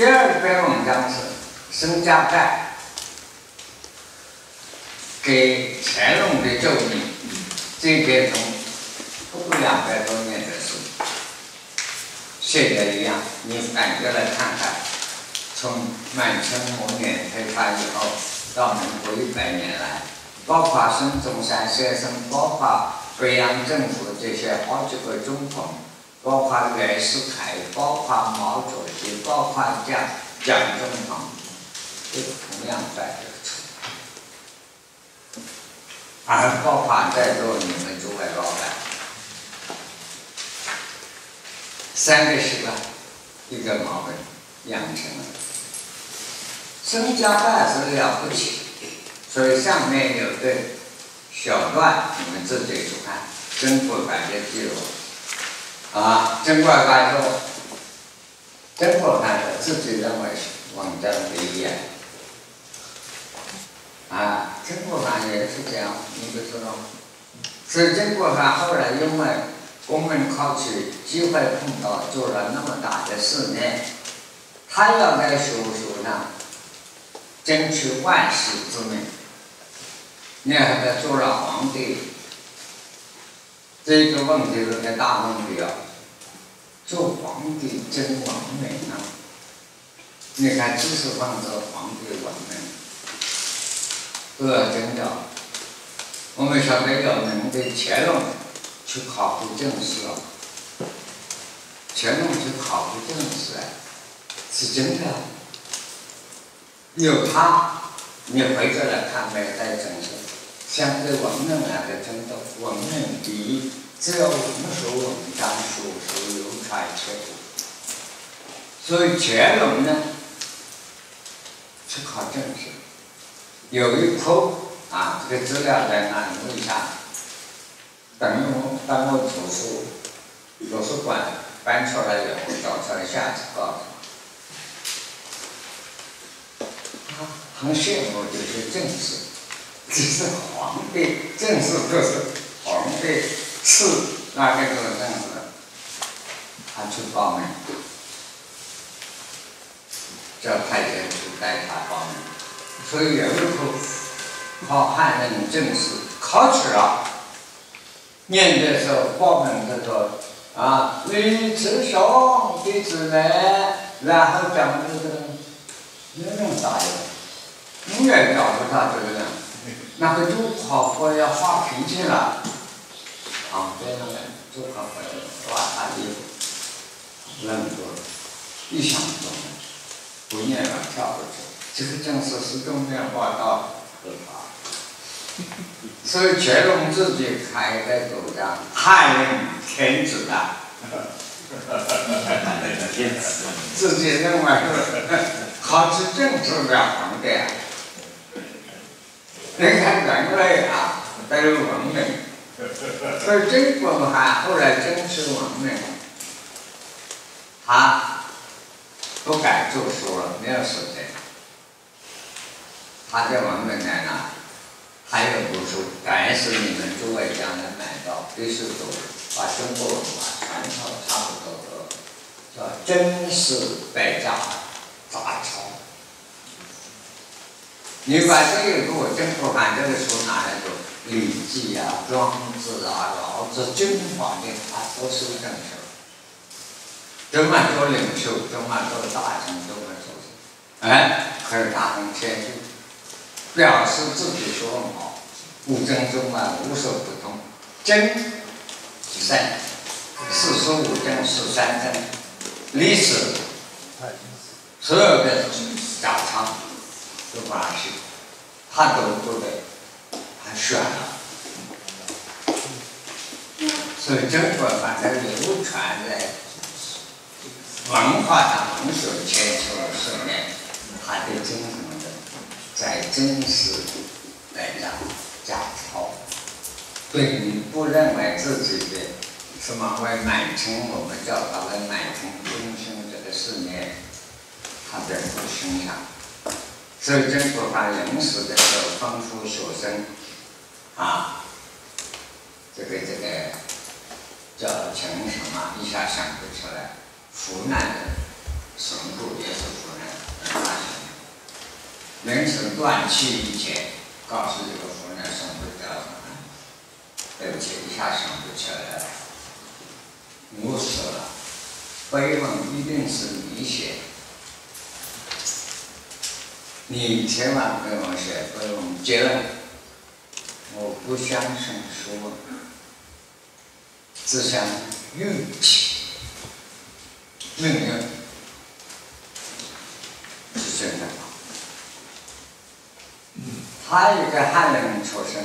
第二篇文章是申家盖给乾隆的奏议，这篇从200多年的书写的一样，你感觉来看看，从满清末年推翻以后到民国100年来，包括孙中山先生，包括北洋政府这些好几个总统，包括袁世凯，包括毛主席，包括蒋总统，都同样犯这个错，而包括在座你们诸位老板，3个习惯，一个毛病养成了。申家盖是了不起，所以上面有个小段，你们自己去看曾国藩的记录。曾国藩说，曾国藩自己认为是文章第一。曾国藩也是这样，你不知道。所以曾国藩后来因为公民考取机会碰到，做了那么大的事业，他要在学术上争取万世之名。你看他做了皇帝，这个问题是个大问题啊！做皇帝真文明啊！你看知识分子皇帝文明，都要争的。我们晓得有名的乾隆去考古正史啊，乾隆去考古正史是真的。有他，你回过来看没在正史，相对文明来的真的文明第一，只有文书文章书是流传千古。所以乾隆呢，去考正史，有一科这个资料在哪里一下，等我图书馆搬出来以后，找出来下次告诉我。很羡慕这些正史，只是皇帝正史都是皇帝赐那个正史，他去报名，叫太监去带他报名，所以有一科考汉人正史考取了，念的时候报名的时候李慈兄弟子们，然后讲这个人人答应，永远找不到这个人，那个主考官要发脾气了，旁边的人主考官抓他衣服，愣住了，一想不通，不念了跳过去，这个正史是中间报道合法。所以乾隆自己开的主张，汉令天子的，自己认为是考取正式的皇帝你看人类都有文明，所以曾国藩后来争取文明，他不敢做书了，没有时间，他的文明在哪？还有读书，感是你们诸位将来买到，必须读，把中国文化传承差不多的，叫真是百家杂抄。你把这个给我曾国藩这个书拿来读，《礼记》庄子老子、精华的，他都是正事。这么多领袖，这么多大臣，这么多可是他很谦虚。表示自己说很好，五经中无所不通，真善，45经13经，历史，所有的假藏都把它写，他都对，他选了，所以曾国藩的流传在文化上文学千秋10年，他的精神。在真实来讲假抄，对你不认为自己的什么为满清，我们叫他为满清中兴这个事业，他并不欣赏。所以曾国藩临死的时候吩咐学生这个叫请什么，一下想不出来，湖南人神父也是夫人很大声。凌晨断气以前，告诉这个夫人神父叫什么？对不起，一下想不起来了。我死了，碑文一定是你写。你千万不要写碑文结论，我不相信说，只想运气。命运是真的。他一个汉人出身，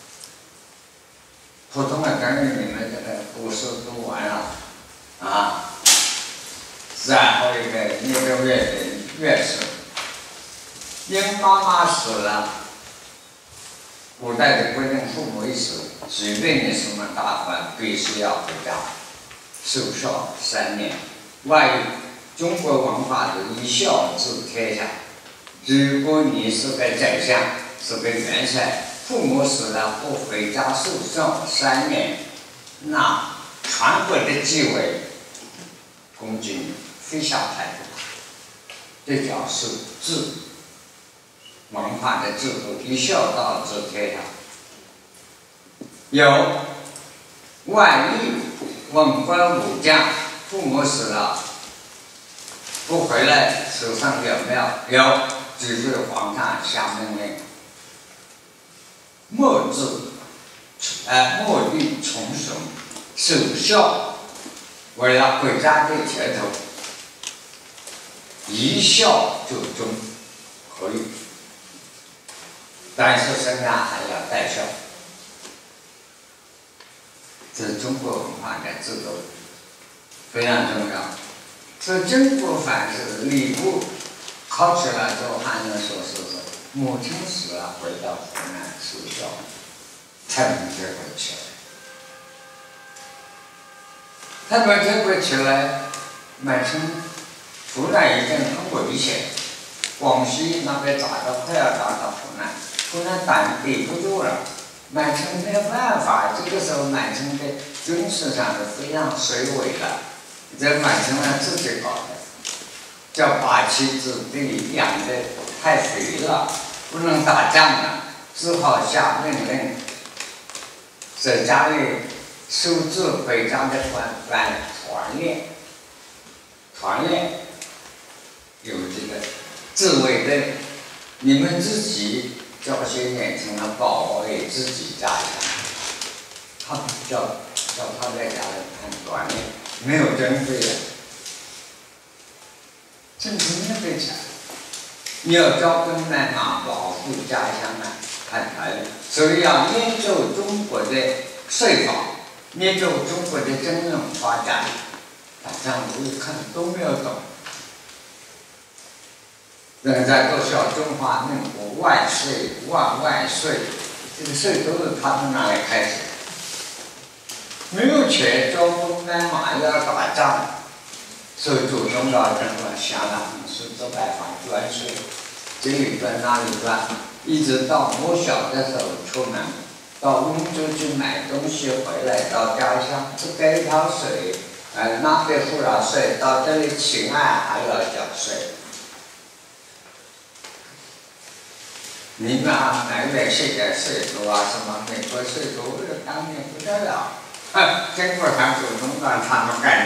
普通的跟你们这个古诗读完了啊，然后一个乐师，因妈妈死了，古代的规定，父母一死，即便你什么大官，必须要回家守孝3年。外语中国文化的以孝治天下。如果你是个宰相，是个元帅，父母死了不回家守孝3年，那全国的纪委公君非常态度，这叫是治文化的制度，以孝道治天下。有万一文官武将父母死了不回来，手上有没有？有，就是皇上下命令，莫立从属，守孝，为了国家的前途，一孝就忠，可以。但是生涯还要带孝，这是中国文化的制度，非常重要。所以曾国藩是礼部考起来之后，汉人说是母亲死了，回到湖南守孝，才能结婚起来。他们结婚起来，满城湖南已经很危险，广西那边快要打到湖南，湖南胆抵不住了，满城没有办法。这个时候满城的军事上是非常衰微的。这满城人自己搞的，叫把妻子弟养的太肥了，不能打仗了，只好下命令，在家里收治回家的团练，有这个自卫队，你们自己教些年轻人保卫自己家乡，他们叫他在家里看团练。没有征费的，政府免费钱。你要招兵买马，保护家乡啊，看团练，所以要研究中国的税法，研究中国的经济发展。打仗我一看都没有懂。人家都叫中华民国万岁万岁，这个税都是他从哪里开始？没有钱招兵买马要打仗，所以主动要人们想了是这办法专税，这里赚那里赚，一直到我小的时候出门，到温州去买东西回来，到家乡只给一条水，那边付了税，到这里请案还要缴税。你们买点税点税多啊，什么美国税多，当年不得了。经过他主动让他们干的，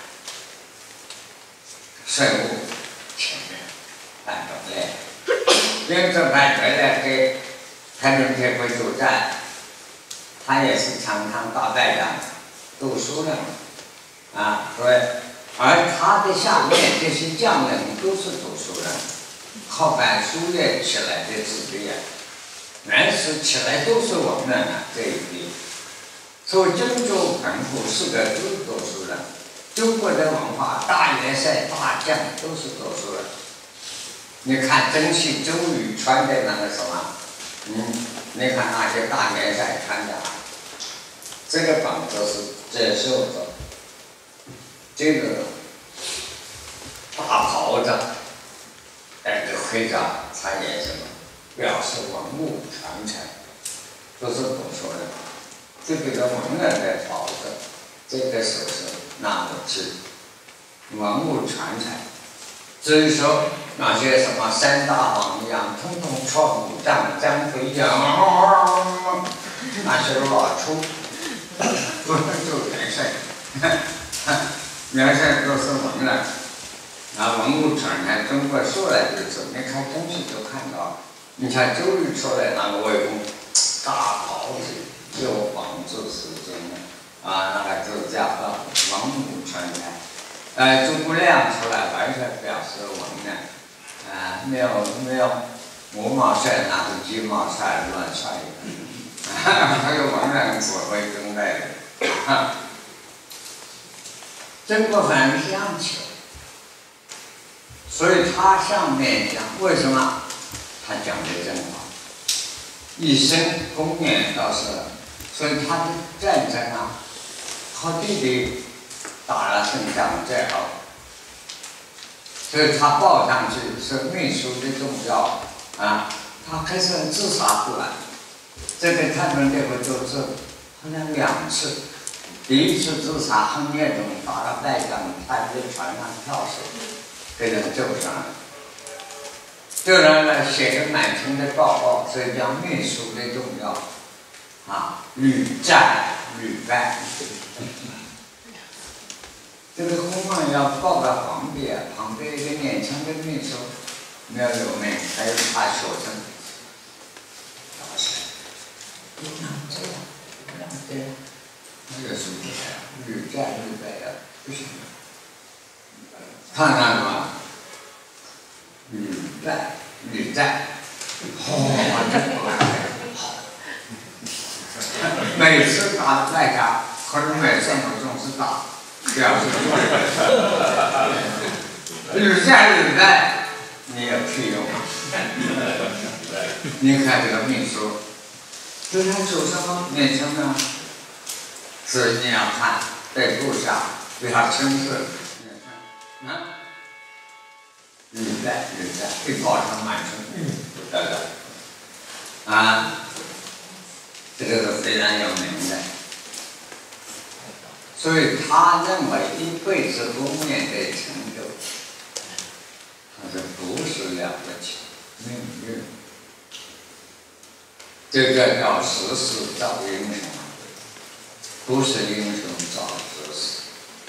税务前面办懂嘞，因此办回来给太平天国主战，他也是常常大败仗，读书人啊，对，而他的下面这些将领都是读书人，靠办书院起来的子弟啊，原始起来都是文人啊这一批。所以荆州本土4个都是读书人，中国的文化，大元帅、大将都是读书人。你看征西周瑜穿的那个什么，你看那些大元帅穿的，这个本子是接受的，这个大袍子，戴着盔甲，他也什么，表示文物传承，都是读书人。这个文人的袍子，这个首饰拿不起，文物传承， 所以说那些什么三大王一样，统统闯五丈，张飞呀，那些老粗，不是就元帅，元帅都是文人，文物传承，中国出来就是，你看东西就看到，你看周瑜出来那个魏公，大袍子，有房子时间的，那个就叫文物传承。诸葛亮出来完全表示文人，没有五毛帅那是鸡毛帅乱帅的，还有文人指挥中类的，曾国藩相求，所以他上面讲为什么他讲的真好，一生功业倒是，所以他的战争靠弟弟打了胜仗最后，所以他报上去是秘书的重要他开始自杀出来，这个他们这个就是好像2次，第一次自杀横夜中打了败仗，他在船上跳水，给人救上来，救上来写个满清的报告，所以叫秘书的重要屡战屡败。这个公案要报给皇帝旁边一个年轻的秘书没有留名，还有他学生，老师，不能这样，不能这样，那个是不对屡战屡败不行。看看什么？屡战，每次打的败仗，可是每次我总是打。表示屡战屡败，你有屁用？你看这个秘书，对他做什么年轻呢？所以你要看在路上对他称是，屡战屡战，一报上满城，对不对？这个是非常有名的。所以他认为一辈子功业的成就，他是不是了不起命运？这个叫时势造英雄，不是英雄造时势。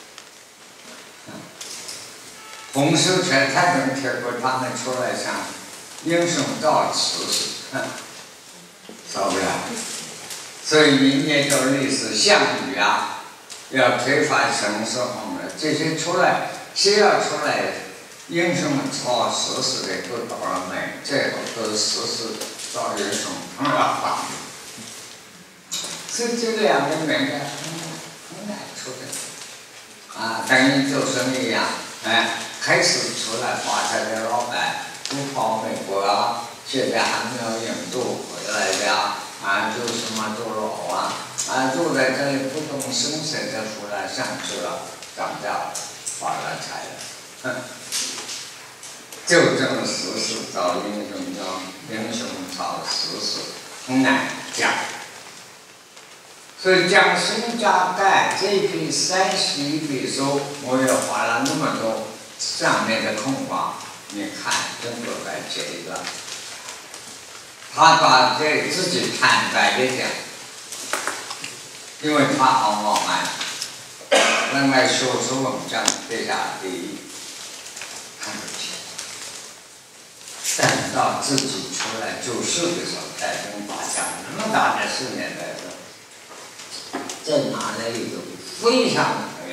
洪秀全、太平天国他们出来想英雄造时势，受不了。所以民间叫历史项羽要推翻陈世宏的，这些出来，谁要出来英雄造时势的都倒了霉，最后都是时势造英雄，他们要反。所以这2个名字很难出的，等于做生意一样，开始出来发财的老板都跑美国现在还没有引渡回来的做什么做老坐在这里不动声色的出来上去了，涨价了，发了财了，就这么时势造英雄，叫英雄造时势，很难讲。所以讲孙家盖这批31笔书，我也花了那么多上面的空话，你看中国来写一个，他把这自己坦白的讲。因为他好傲慢，认为学术文章天下第一，看不起。等到自己出来做事的时候，才跟发现那么大的4年来说，在哪里有非常没有，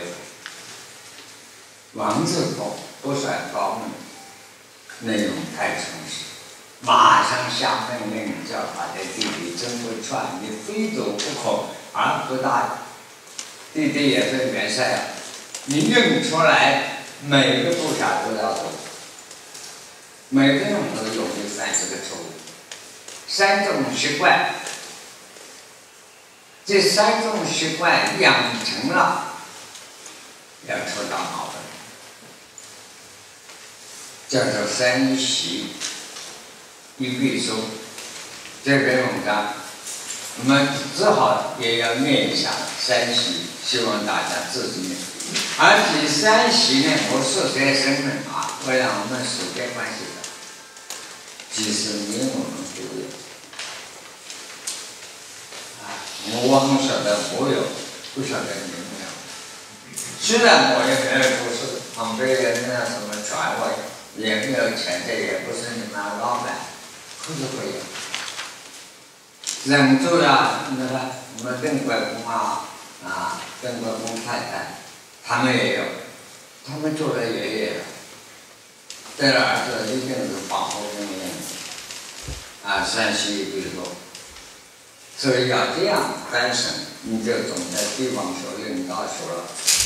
文字不算高明，内容太诚实，马上下命令叫他的弟弟曾国藩，你非走不可。不大，弟弟也是元帅你认出来，每个部下都要走，每个人都有这30个错误，3种习惯，这3种习惯养成了，要出大毛病，叫做3习1必书。这篇文章我们只好也要念一下三习，希望大家自己念。而第三习呢，我是学生们啊，为了我们时间关系的，即使念我们都有。我很晓得我有，不晓得你们有。虽然我也没有不是旁边人那什么权威，也没有钱的，也不是你们老板，可是会有。人做了那个我们邓国公邓国公太太，他们也有，他们做了爷爷了，这个儿子一定是保护人员山西比如说。所以要这样单身，你就总在地方学领导学了。